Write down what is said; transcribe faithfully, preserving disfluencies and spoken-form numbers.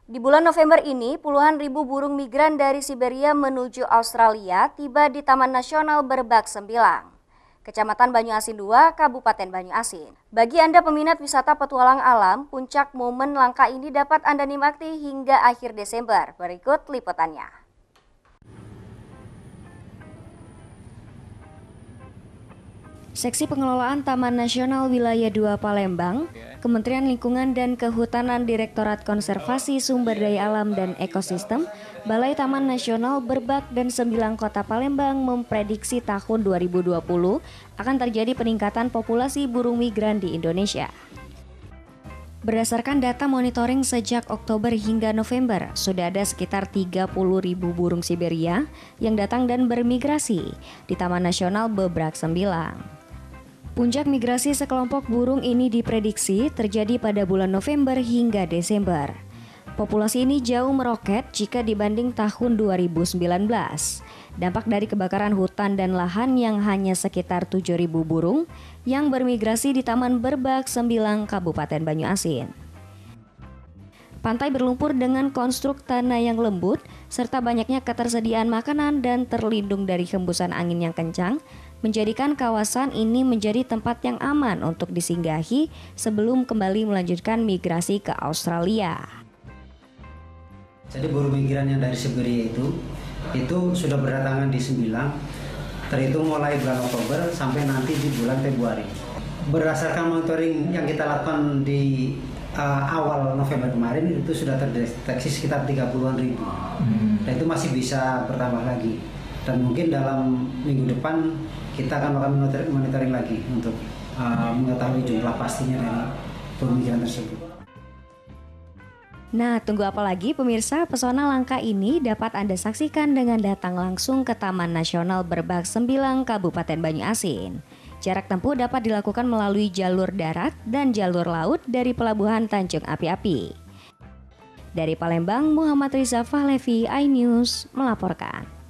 Di bulan November ini, puluhan ribu burung migran dari Siberia menuju Australia tiba di Taman Nasional Berbak Sembilang, Kecamatan Banyuasin dua, Kabupaten Banyuasin. Bagi Anda peminat wisata petualang alam, puncak momen langka ini dapat Anda nikmati hingga akhir Desember. Berikut liputannya. Seksi Pengelolaan Taman Nasional Wilayah dua Palembang, Kementerian Lingkungan dan Kehutanan Direktorat Konservasi Sumber Daya Alam dan Ekosistem, Balai Taman Nasional Berbak dan Sembilang Kota Palembang memprediksi tahun dua ribu dua puluh akan terjadi peningkatan populasi burung migran di Indonesia. Berdasarkan data monitoring sejak Oktober hingga November, sudah ada sekitar tiga puluh ribu burung Siberia yang datang dan bermigrasi di Taman Nasional Berbak Sembilang. Puncak migrasi sekelompok burung ini diprediksi terjadi pada bulan November hingga Desember. Populasi ini jauh meroket jika dibanding tahun dua ribu sembilan belas. Dampak dari kebakaran hutan dan lahan yang hanya sekitar tujuh ribu burung yang bermigrasi di Taman Berbak Sembilang, Kabupaten Banyuasin. Pantai berlumpur dengan konstruk tanah yang lembut, serta banyaknya ketersediaan makanan dan terlindung dari hembusan angin yang kencang, menjadikan kawasan ini menjadi tempat yang aman untuk disinggahi sebelum kembali melanjutkan migrasi ke Australia. Jadi burung migran yang dari Siberia itu, itu sudah berdatangan di Sembilang, terhitung mulai bulan Oktober sampai nanti di bulan Februari. Berdasarkan monitoring yang kita lakukan di uh, awal November kemarin, itu sudah terdeteksi sekitar tiga puluhan ribu. Hmm. Dan itu masih bisa bertambah lagi. Dan mungkin dalam minggu depan kita akan melakukan monitoring lagi untuk uh, mengetahui jumlah pastinya dari burung migran tersebut. Nah, tunggu apa lagi pemirsa? Pesona langka ini dapat Anda saksikan dengan datang langsung ke Taman Nasional Berbak Sembilang, Kabupaten Banyuasin. Jarak tempuh dapat dilakukan melalui jalur darat dan jalur laut dari Pelabuhan Tanjung Api-Api. Dari Palembang, Muhammad Riza Fahlevi, iNews melaporkan.